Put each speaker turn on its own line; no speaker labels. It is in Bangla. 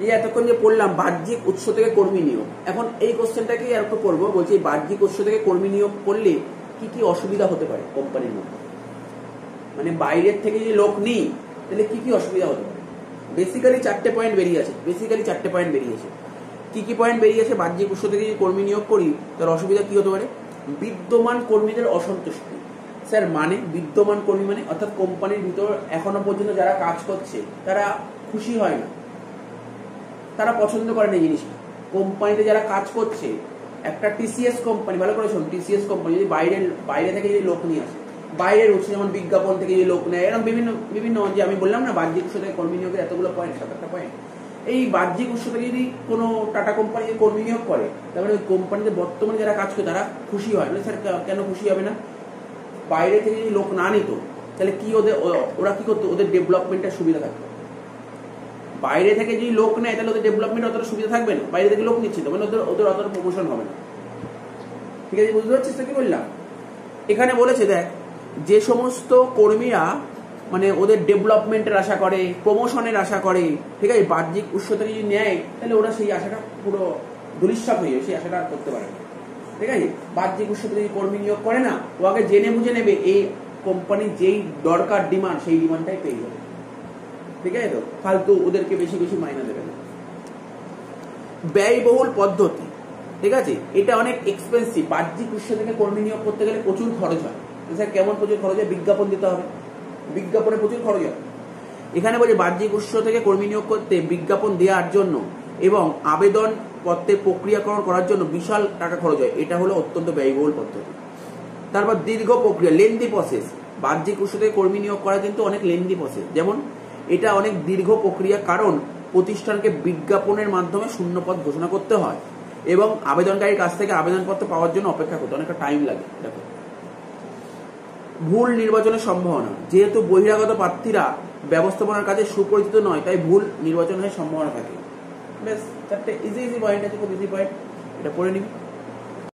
এই এতক্ষণ যে পড়লাম বাহ্যিক উৎস থেকে কর্মী নিয়োগ, এখন এই কোশ্চেনটাকে আর একটু করবো। বলছি বাহ্যিক উৎস থেকে কর্মী নিয়োগ করলে কি কি অসুবিধা হতে পারে কোম্পানির মধ্যে, মানে বাইরের থেকে যদি লোক নিই তাহলে কি কি অসুবিধা হতে পারে। বেসিক্যালি 4টে পয়েন্ট বেরিয়েছে। কি কি পয়েন্ট বেরিয়েছে? বাহ্যিক উৎস থেকে যদি কর্মী নিয়োগ করি তার অসুবিধা কি হতে পারে? বিদ্যমান কর্মীদের অসন্তুষ্টি। স্যার মানে বিদ্যমান কর্মী মানে অর্থাৎ কোম্পানির ভিতর এখনো পর্যন্ত যারা কাজ করছে তারা খুশি হয় না, তারা পছন্দ করে না জিনিসটা। কোম্পানিতে যারা কাজ করছে, একটা টিসিএস কোম্পানি, ভালো করে শোন, টিসিএস কোম্পানি যদি বাইরে থেকে যদি লোক নিয়ে আসে, বাইরের উৎস যেমন বিজ্ঞাপন থেকে যদি লোক নেয়, এরকম বিভিন্ন যে আমি বললাম না বাহ্যিক উৎস থেকে কর্মী নিয়োগের এতগুলো পয়েন্ট, 7-8টা পয়েন্ট। এই বাহ্যিক উৎস থেকে যদি কোনো টাটা কোম্পানি কর্মী নিয়োগ করে, তারপরে ওই কোম্পানিতে বর্তমানে যারা কাজ করে তারা খুশি হয় না। স্যার কেন খুশি হবে না? বাইরে থেকে যদি লোক না নিত তাহলে কি ওরা কি করতো? ওদের ডেভেলপমেন্টের সুবিধা থাকতো। বাইরে থেকে যদি লোক নেয় তাহলে ওদের ডেভেলপমেন্ট অতটা সুবিধা থাকবে না। বাইরে থেকে লোক নিচ্ছে তো মানে ওদের অতটা প্রমোশন হবে না। ঠিক আছে, বুঝতে পারছিস তো কি বললাম? এখানে বলেছে দেখ, যে সমস্ত কর্মীরা মানে ওদের ডেভেলপমেন্টের আশা করে, প্রমোশনের আশা করে, ঠিক আছে, বাহ্যিক উৎস থেকে যদি নেয় তাহলে ওরা সেই আশাটা পুরো ধূলিসাৎ হয়ে যাবে, সেই আশাটা আর করতে পারে না। ঠিক আছে, বাহ্যিক উৎস থেকে কর্মী নিয়োগ করে না, ও আগে জেনে বুঝে নেবে এই কোম্পানির যেই দরকার ডিমান্ড সেই ডিমান্ডটাই পেয়ে যাবে। ঠিক আছে, তো ফালতু ওদেরকে বেশি বেশি মাইনা দেবে না। ব্যয়বহুল পদ্ধতি, ঠিক আছে, এটা অনেক এক্সপেন্সিভ। বাহ্যিক উৎস থেকে কর্মী নিয়োগ করতে গেলে প্রচুর খরচ হয়। স্যার কেমন প্রচুর খরচ হয়? বিজ্ঞাপন দিতে হবে, বিজ্ঞাপনে প্রচুর খরচ হয়। এখানে বলছে বাহ্যিক উৎস থেকে কর্মী নিয়োগ করতে বিজ্ঞাপন দেওয়ার জন্য এবং আবেদন পত্রে প্রক্রিয়াকরণ করার জন্য বিশাল টাকা খরচ হয়। এটা হলো অত্যন্ত ব্যয়বহুল পদ্ধতি। তারপর দীর্ঘ প্রক্রিয়া, লেন্দি প্রসেস। বাহ্যিক উৎস থেকে কর্মী নিয়োগ করা কিন্তু অনেক লেন্দি প্রসেস, যেমন এটা অনেক দীর্ঘ প্রক্রিয়া, কারণ প্রতিষ্ঠানকে বিজ্ঞাপনের মাধ্যমে শূন্যপদ ঘোষণা করতে হয় এবং আবেদনকারীর কাছ থেকে আবেদনপত্র পাওয়ার জন্য অপেক্ষা করতে অনেকটা টাইম লাগে। দেখো, ভুল নির্বাচনের সম্ভাবনা, যেহেতু বহিরাগত প্রার্থীরা ব্যবস্থাপনার কাজে সুপরিচিত নয় তাই ভুল নির্বাচনের সম্ভাবনা থাকে। বেশ 4টে ইজি পয়েন্ট আছে, খুব ইজি পয়েন্ট, এটা পড়ে নিবি।